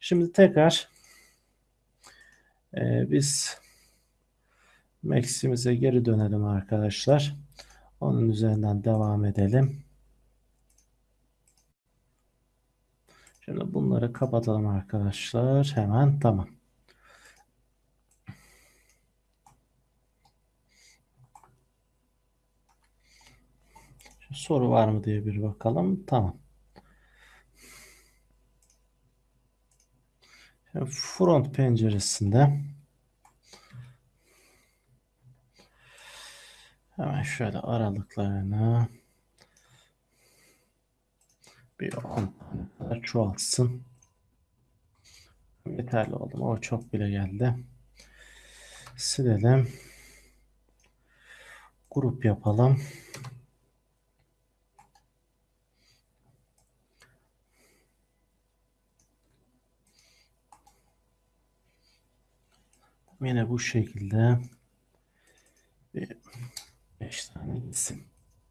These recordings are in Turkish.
Şimdi tekrar biz Max'imize geri dönelim arkadaşlar. Onun üzerinden devam edelim. Şimdi bunları kapatalım arkadaşlar. Hemen tamam. Şimdi soru var mı diye bir bakalım. Tamam. Şimdi front penceresinde hemen şöyle aralıklarını bir 10 kadar çoğaltsın. Yeterli oldu mu? O çok bile geldi. Silelim. Grup yapalım. Yine bu şekilde bir 5 tane gitsin.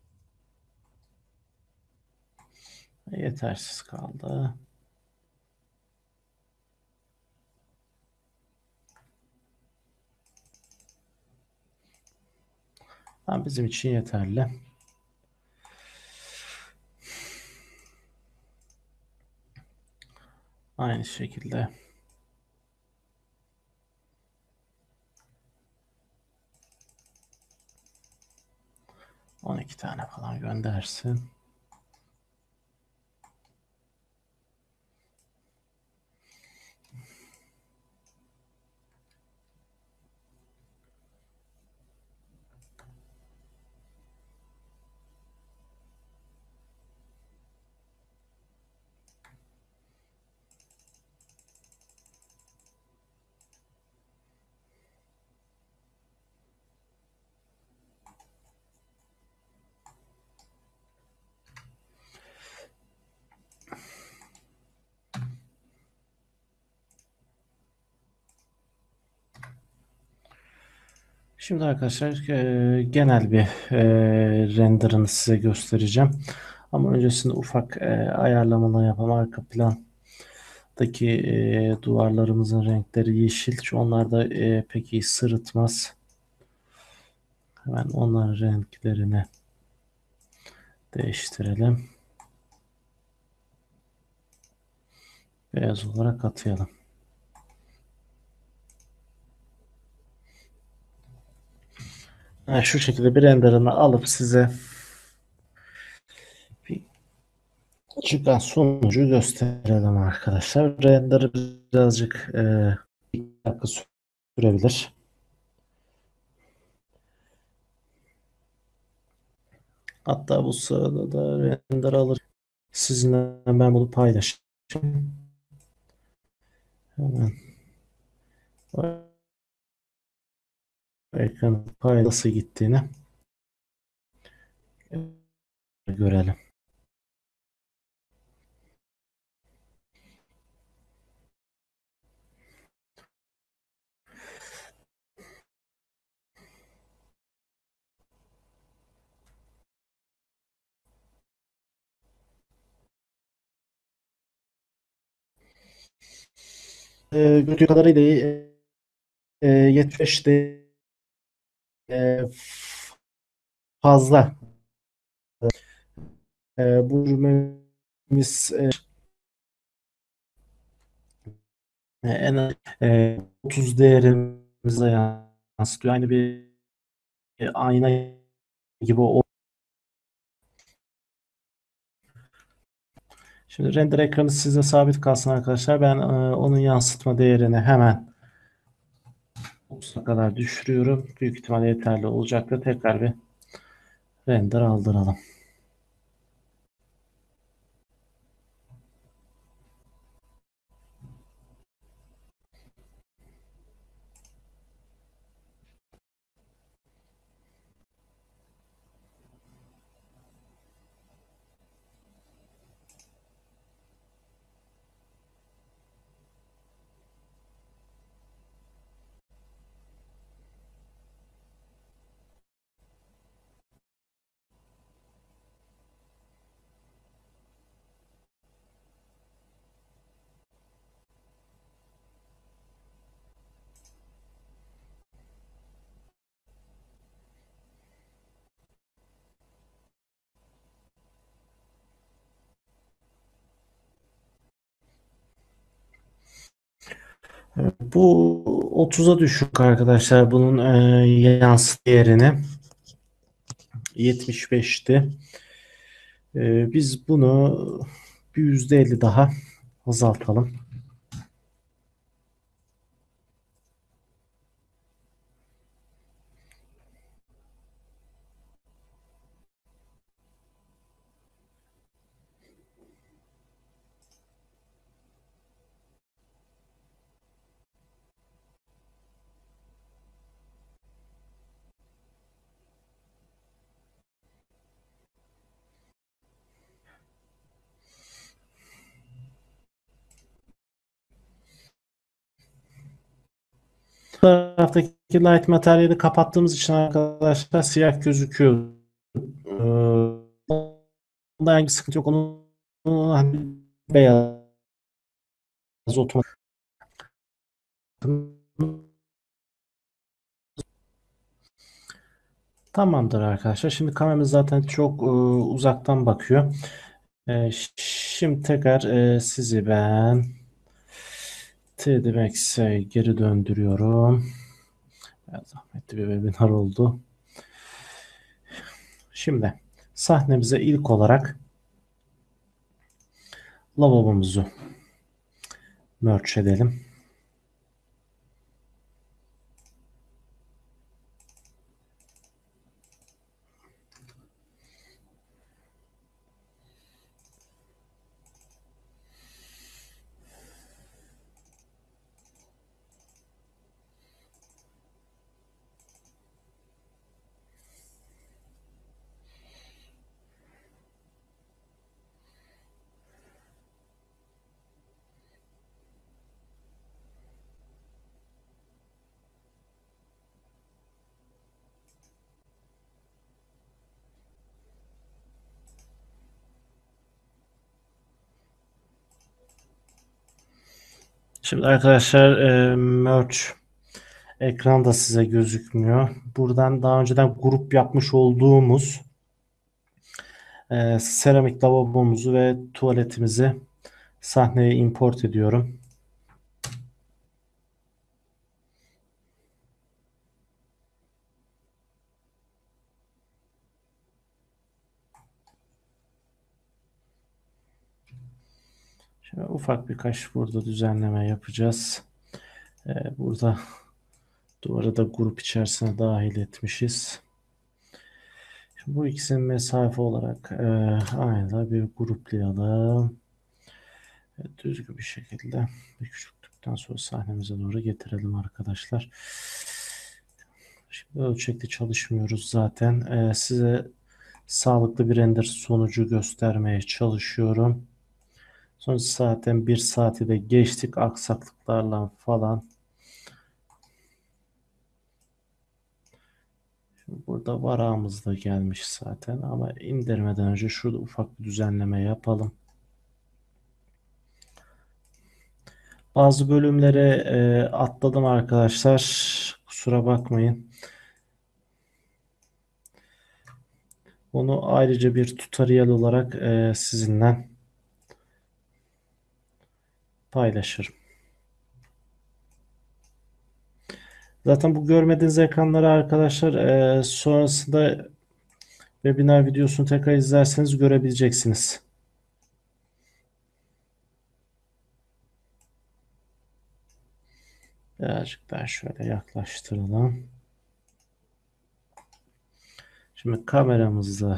Yetersiz kaldı. Tamam, bizim için yeterli. Aynı şekilde 12 tane falan göndersin. Şimdi arkadaşlar genel bir renderını size göstereceğim. Ama öncesinde ufak ayarlamalar yapalım. Arka plandaki duvarlarımızın renkleri yeşil. Onlar da pek iyi sırıtmaz. Hemen onların renklerini değiştirelim. Beyaz olarak atayalım. Yani şu şekilde bir renderını alıp size bir çıkan sonucu gösterelim arkadaşlar. Render birazcık bir dakika sürebilir. Hatta bu sırada da render alır. Sizinle ben bunu paylaşayım. Hemen ekran pay nasıl gittiğini görelim. Gördüğü kadarıyla 75'te fazla. Bu cümlemiz en az 30 değerimize yansıtıyor. Aynı bir ayna gibi. Şimdi render ekranı size sabit kalsın arkadaşlar. Ben onun yansıtma değerini hemen 30'a kadar düşürüyorum. Büyük ihtimalle yeterli olacaktır. Tekrar bir render aldıralım. Bu 30'a düşük arkadaşlar. Bunun yansıt değerini 75'ti. Biz bunu bir %50 daha azaltalım. Bu taraftaki light materyali kapattığımız için arkadaşlar siyah gözüküyor. Onda hangi sıkıntı yok. Onu hani beyaz otomatik. Tamamdır arkadaşlar. Şimdi kameramız zaten çok uzaktan bakıyor. Şimdi tekrar sizi ben 3D Max'e geri döndürüyorum. Biraz zahmetli bir webinar oldu. Şimdi sahnemize ilk olarak lavabomuzu merge edelim. Şimdi arkadaşlar merge ekranda size gözükmüyor. Buradan daha önceden grup yapmış olduğumuz seramik lavabomuzu ve tuvaletimizi sahneye import ediyorum. Şimdi ufak birkaç burada düzenleme yapacağız. Burada duvarı da grup içerisine dahil etmişiz. Şimdi bu ikisinin mesafe olarak aynı bir gruplayalım. Düzgün bir şekilde bir küçülttükten sonra sahnemize doğru getirelim arkadaşlar. Şimdi ölçekli çalışmıyoruz zaten. Size sağlıklı bir render sonucu göstermeye çalışıyorum. Sonra zaten 1 saati de geçtik aksaklıklarla falan. Şimdi burada varağımız da gelmiş zaten ama indirmeden önce şurada ufak bir düzenleme yapalım. Bazı bölümleri atladım arkadaşlar. Kusura bakmayın. Onu ayrıca bir tutorial olarak sizinle paylaşırım. Zaten bu görmediğiniz ekranları arkadaşlar sonrasında webinar videosunu tekrar izlerseniz görebileceksiniz. Birazcık daha şöyle yaklaştıralım. Şimdi kameramızda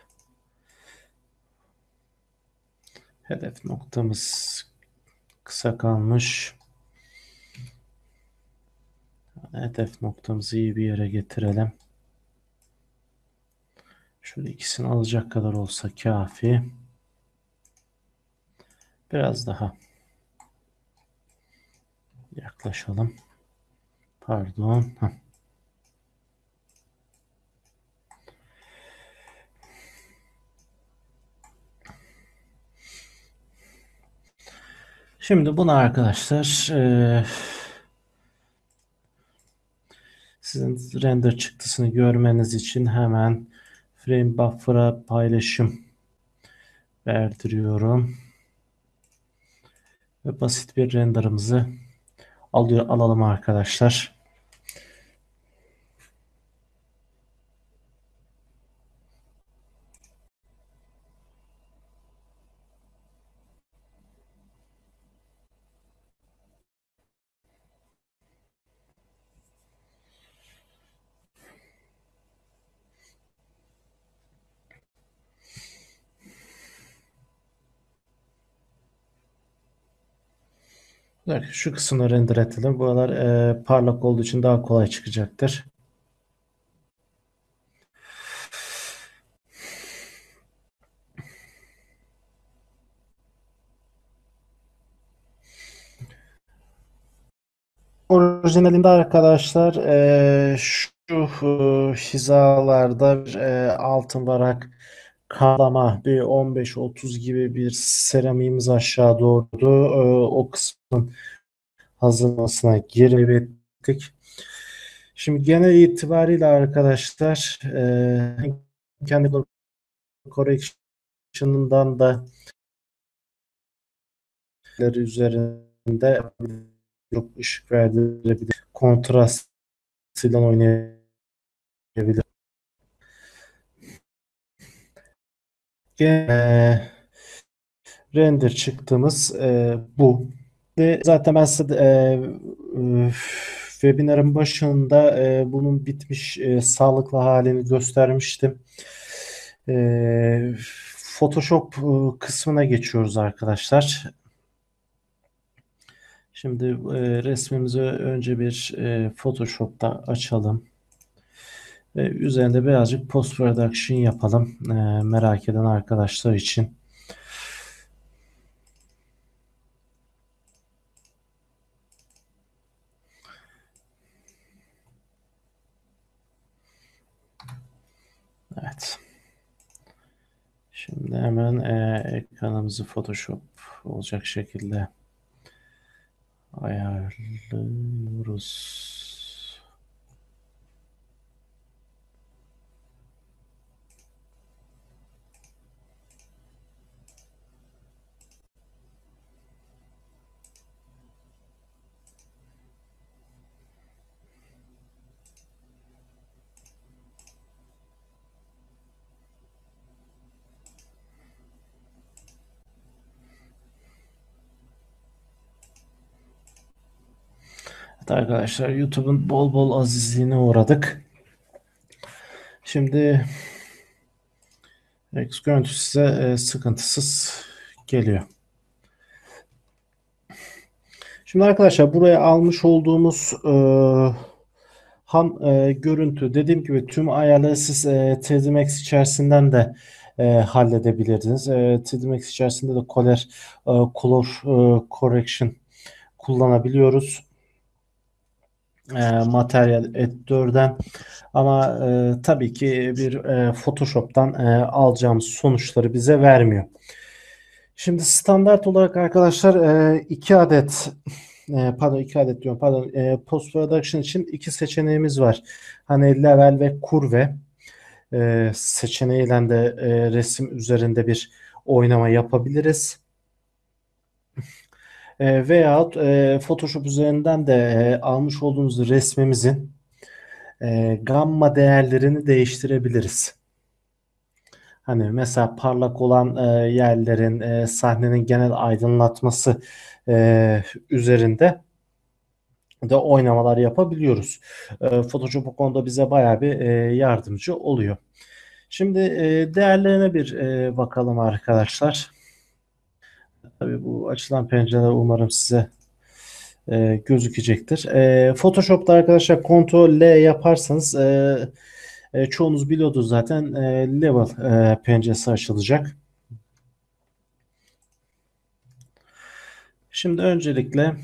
hedef noktamız kısa kalmış. Hedef noktamızı iyi bir yere getirelim. Şöyle ikisini alacak kadar olsa kafi. Biraz daha yaklaşalım. Pardon. Heh. Şimdi bunu arkadaşlar sizin render çıktısını görmeniz için hemen frame buffer'a paylaşım verdiriyorum. Ve basit bir renderımızı alalım arkadaşlar. Şu kısımları render edelim. Buralar parlak olduğu için daha kolay çıkacaktır. Orijinalinde arkadaşlar şu hizalarda bir altın varak kaplama bir 15-30 gibi bir seramiğimiz aşağı doğru o kısmın hazırlamasına girdik. Şimdi genel itibariyle arkadaşlar kendi correction'ından da üzerinde çok ışık verdirebilir. Kontrastıyla oynayabilir. Render çıktığımız bu. Ve zaten ben size webinarın başında bunun bitmiş sağlıklı halini göstermiştim. Photoshop kısmına geçiyoruz arkadaşlar. Şimdi resmimizi önce bir Photoshop'ta açalım. Ve üzerinde birazcık post production yapalım. Merak eden arkadaşlar için. Evet. Şimdi hemen ekranımızı Photoshop olacak şekilde ayarlıyoruz. Evet arkadaşlar, YouTube'un bol bol azizliğine uğradık. Şimdi görüntü size sıkıntısız geliyor. Şimdi arkadaşlar, buraya almış olduğumuz ham görüntü, dediğim gibi tüm ayarları siz 3D Max içerisinden de halledebilirsiniz. 3D Max içerisinde de color correction kullanabiliyoruz. Materyal editörden, ama tabii ki bir Photoshop'tan alacağımız sonuçları bize vermiyor. Şimdi standart olarak arkadaşlar 2 adet post production için 2 seçeneğimiz var. Hani level ve kurve seçeneğiyle de resim üzerinde bir oynama yapabiliriz. Veyahut Photoshop üzerinden de almış olduğumuz resmimizin gamma değerlerini değiştirebiliriz. Hani mesela parlak olan yerlerin, sahnenin genel aydınlatması üzerinde de oynamalar yapabiliyoruz. Photoshop bu konuda bize bayağı bir yardımcı oluyor. Şimdi değerlerine bir bakalım arkadaşlar. Tabii bu açılan pencereler umarım size gözükecektir. Photoshop'ta arkadaşlar Ctrl L yaparsanız çoğunuz biliyordur zaten, level penceresi açılacak. Şimdi öncelikle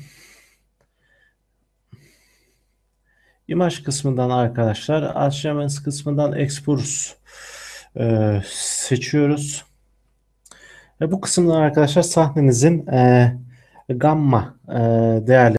imaj kısmından arkadaşlar, Adjustments kısmından Expose seçiyoruz. Ve bu kısımdan arkadaşlar sahnenizin gamma değerleri